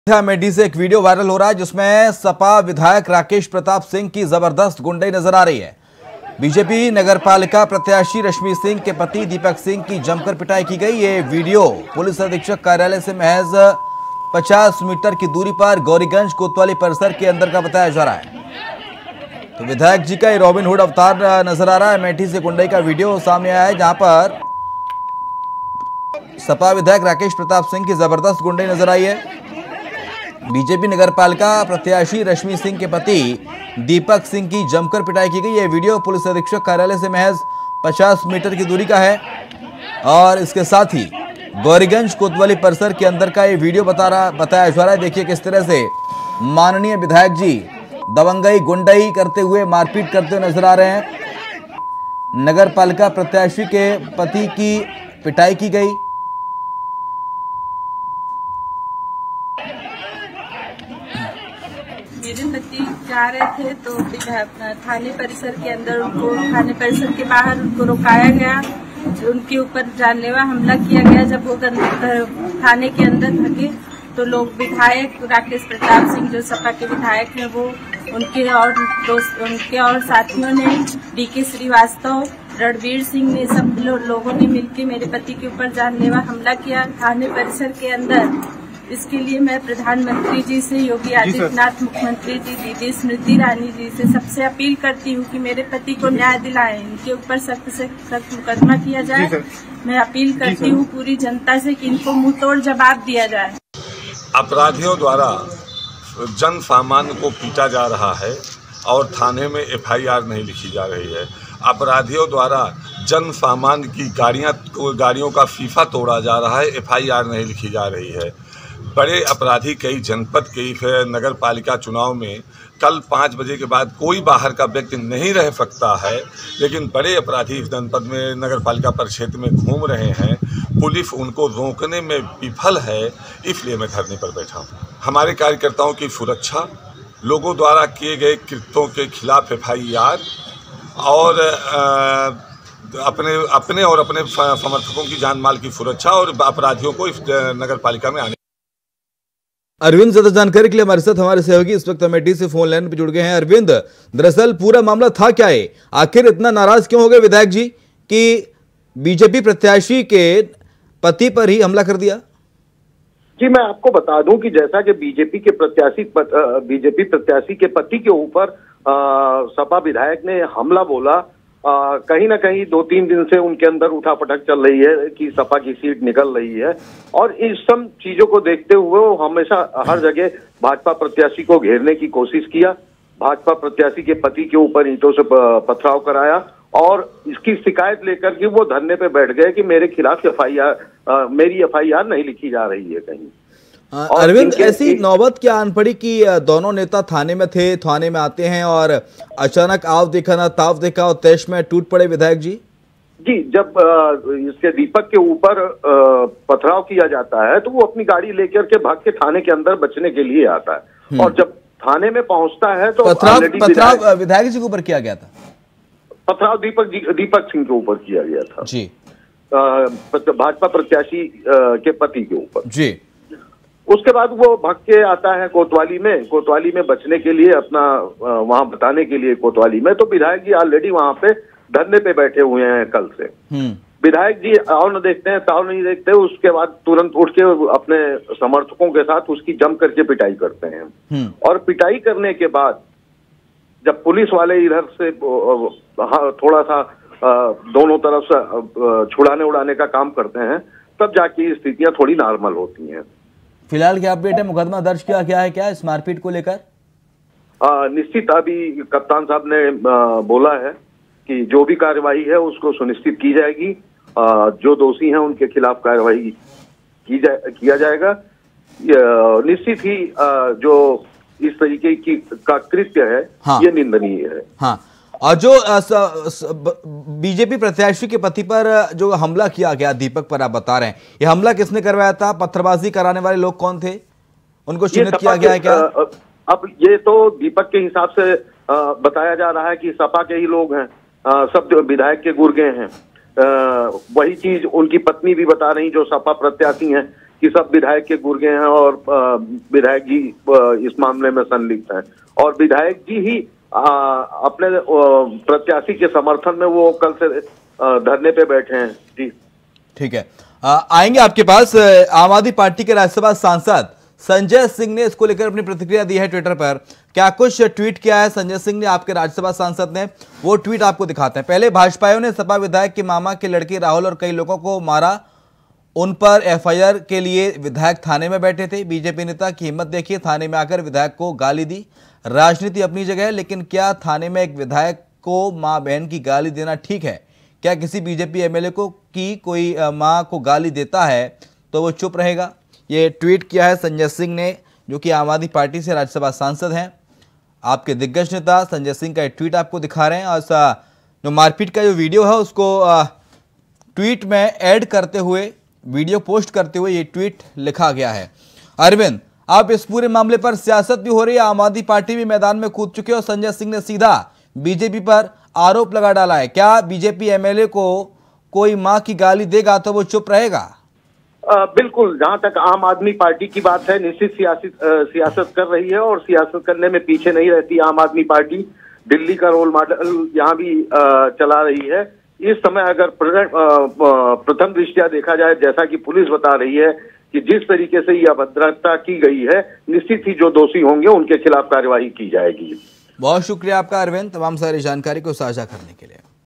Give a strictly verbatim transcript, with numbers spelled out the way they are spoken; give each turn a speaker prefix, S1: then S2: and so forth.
S1: अमेठी से एक video viral हो रहा है जिसमें सपा विधायक राकेश प्रताप सिंह की जबरदस्त गुंडई नजर आ रही है। बीजेपी नगरपालिका प्रत्याशी रश्मि सिंह के पति दीपक सिंह की जमकर पिटाई की गई। ये वीडियो पुलिस अधीक्षक कार्यालय से महज पचास मीटर की दूरी पर गौरीगंज कोतवाली परिसर के अंदर का बताया जा रहा है। तो विधायक जी का ये रॉबिन हुड अवतार नजर आ रहा है। अमेठी से गुंडई का वीडियो सामने आया है जहां पर सपा विधायक राकेश प्रताप सिंह की जबरदस्त गुंडई नजर आई है। बीजेपी नगरपालिका प्रत्याशी रश्मि सिंह के पति दीपक सिंह की जमकर पिटाई की गई। यह वीडियो पुलिस अधीक्षक कार्यालय से महज पचास मीटर की दूरी का है और इसके साथ ही गौरीगंज कोतवाली परिसर के अंदर का ये वीडियो बता रहा बताया जा रहा है। देखिए किस तरह से माननीय विधायक जी दबंगई गुंडई करते हुए मारपीट करते हुए नजर आ रहे हैं। नगरपालिका प्रत्याशी के पति की पिटाई की गई।
S2: मेरे पति जा रहे थे तो थाने परिसर के अंदर उनको थाने परिसर के बाहर उनको रोकाया गया। उनके ऊपर जानलेवा हमला किया गया। जब वो थाने के अंदर थके तो लोग विधायक राकेश प्रताप सिंह जो सपा के विधायक हैं वो उनके और दोस्त उनके और साथियों ने डी के श्रीवास्तव रणवीर सिंह ने सब लो, लोगों ने मिलकर मेरे पति के ऊपर जानलेवा हमला किया थाने परिसर के अंदर। इसके लिए मैं प्रधानमंत्री जी से, योगी आदित्यनाथ मुख्यमंत्री जी, दीदी स्मृति ईरानी जी से सबसे अपील करती हूँ कि मेरे पति को न्याय दिलाएं, इनके ऊपर सख्त से सख्त मुकदमा किया जाए। मैं अपील करती हूँ पूरी जनता से कि इनको मुंह तोड़ जवाब दिया जाए।
S3: अपराधियों द्वारा जन सामान्य को पीटा जा रहा है और थाने में एफ आई आर नहीं लिखी जा रही है। अपराधियों द्वारा जन सामान्य की गाड़ियां गाड़ियों का शीशा तोड़ा जा रहा है, एफ आई आर नहीं लिखी जा रही है। बड़े अपराधी कई जनपद कई नगर पालिका चुनाव में कल पाँच बजे के बाद कोई बाहर का व्यक्ति नहीं रह सकता है, लेकिन बड़े अपराधी इस जनपद में नगर पालिका परिक्षेत्र में घूम रहे हैं। पुलिस उनको रोकने में विफल है, इसलिए मैं धरने पर बैठा हूँ। हमारे कार्यकर्ताओं की सुरक्षा, लोगों द्वारा किए गए कृत्यों के खिलाफ एफ आई आर और आ, अपने अपने और अपने समर्थकों की जान माल की सुरक्षा और अपराधियों को इस नगर पालिका में आने।
S1: अरविंद ज्यादा जानकारी के लिए हमारे साथ हमारे सहयोगी इस वक्त अमेठी से फोन लाइन पर जुड़ गए हैं। अरविंद, दरअसल पूरा मामला था क्या है? आखिर इतना नाराज क्यों हो गए विधायक जी कि बीजेपी प्रत्याशी के पति पर ही हमला कर दिया?
S4: जी, मैं आपको बता दूं कि जैसा कि बीजेपी के प्रत्याशी बीजेपी प्रत्याशी के पति के ऊपर सपा विधायक ने हमला बोला, आ, कहीं ना कहीं दो तीन दिन से उनके अंदर उठापटक चल रही है कि सपा की सीट निकल रही है और इस सब चीजों को देखते हुए वो हमेशा हर जगह भाजपा प्रत्याशी को घेरने की कोशिश किया। भाजपा प्रत्याशी के पति के ऊपर ईंटों से पथराव कराया और इसकी शिकायत लेकर के वो धरने पे बैठ गए कि मेरे खिलाफ एफ आई आर मेरी एफ आई आर नहीं लिखी जा रही है कहीं।
S1: अरविंद, ऐसी नौबत क्या आन पड़ी कि दोनों नेता थाने में थे, थाने में आते हैं और अचानक आव देखा ना ताव देखा और तैश में टूट पड़े विधायक जी?
S4: जी, जब इसके दीपक के ऊपर पथराव किया जाता है तो वो अपनी गाड़ी लेकर के भाग के थाने के अंदर बचने के लिए आता है और जब थाने में पहुंचता है तो
S1: पथराव पथराव विधायक जी के ऊपर किया गया था।
S4: पथराव दीपक जी दीपक सिंह के ऊपर किया गया था
S1: जी,
S4: भाजपा प्रत्याशी के पति के ऊपर
S1: जी।
S4: उसके बाद वो भाग के आता है कोतवाली में कोतवाली में बचने के लिए, अपना वहां बताने के लिए कोतवाली में। तो विधायक जी ऑलरेडी वहां पे धरने पे बैठे हुए हैं कल से। विधायक जी आओ न देखते हैं ताव नहीं देखते, उसके बाद तुरंत उठ के अपने समर्थकों के साथ उसकी जम करके पिटाई करते हैं और पिटाई करने के बाद जब पुलिस वाले इधर से थोड़ा सा दोनों तरफ से छुड़ाने उड़ाने का काम करते हैं, तब जाके स्थितियां थोड़ी नॉर्मल होती हैं।
S1: फिलहाल क्या अपडेट है? मुकदमा दर्ज किया गया है क्या इस मारपीट को लेकर?
S4: निश्चित अभी कप्तान साहब ने आ, बोला है कि जो भी कार्रवाई है उसको सुनिश्चित की जाएगी। आ, जो दोषी हैं उनके खिलाफ कार्रवाई की जाए किया जाएगा। निश्चित ही आ, जो इस तरीके की का कृत्य है हाँ। ये निंदनीय है।
S1: हाँ। और जो बीजेपी प्रत्याशी के पति पर जो हमला किया गया दीपक पर आप बता रहे हैं, ये हमला किसने करवाया था? पत्थरबाजी कराने वाले लोग कौन थे? उनको चिन्हित किया गया है क्या?
S4: अब ये तो दीपक के हिसाब से बताया जा रहा है कि सपा के ही लोग हैं, सब विधायक के गुर्गे हैं। वही चीज उनकी पत्नी भी बता रही जो सपा प्रत्याशी हैं कि सब विधायक के गुर्गे हैं और विधायक जी इस मामले में संलिप्त हैं और विधायक जी ही आ, अपने प्रत्याशी के समर्थन में वो कल से धरने पे बैठे हैं। जी
S1: ठीक है, आ, आएंगे आपके पास। आम आदमी पार्टी के राज्यसभा सांसद संजय सिंह ने इसको लेकर अपनी प्रतिक्रिया दी है ट्विटर पर। क्या कुछ ट्वीट किया है संजय सिंह ने, आपके राज्यसभा सांसद ने, वो ट्वीट आपको दिखाते हैं। पहले भाजपाइयों ने सपा विधायक के मामा के लड़के राहुल और कई लोगों को मारा, उन पर एफ आई आर के लिए विधायक थाने में बैठे थे। बीजेपी नेता की हिम्मत देखिए, थाने में आकर विधायक को गाली दी। राजनीति अपनी जगह है, लेकिन क्या थाने में एक विधायक को मां बहन की गाली देना ठीक है? क्या किसी बीजेपी एम एल ए को की कोई मां को गाली देता है तो वो चुप रहेगा? ये ट्वीट किया है संजय सिंह ने, जो कि आम आदमी पार्टी से राज्यसभा सांसद हैं। आपके दिग्गज नेता संजय सिंह का एक ट्वीट आपको दिखा रहे हैं और जो मारपीट का जो वीडियो है उसको ट्वीट में ऐड करते हुए, वीडियो पोस्ट करते हुए ये ट्वीट लिखा गया है। अरविंद, अब इस पूरे मामले पर सियासत भी हो रही है, आम आदमी पार्टी भी मैदान में कूद चुके और संजय सिंह ने सीधा बीजेपी पर आरोप लगा डाला है। क्या बीजेपी एम एल ए को कोई मां की गाली देगा तो वो चुप रहेगा?
S4: आ, बिल्कुल, जहां तक आम आदमी पार्टी की बात है, निश्चित सियासत सियासत कर रही है और सियासत करने में पीछे नहीं रहती आम आदमी पार्टी। दिल्ली का रोल मॉडल यहाँ भी आ, चला रही है। इस समय अगर प्रथम दृष्टया देखा जाए, जैसा कि पुलिस बता रही है कि जिस तरीके से यह अभद्रता की गई है, निश्चित ही जो दोषी होंगे उनके खिलाफ कार्यवाही की जाएगी।
S1: बहुत शुक्रिया आपका अरविंद, तमाम सारी जानकारी को साझा करने के लिए।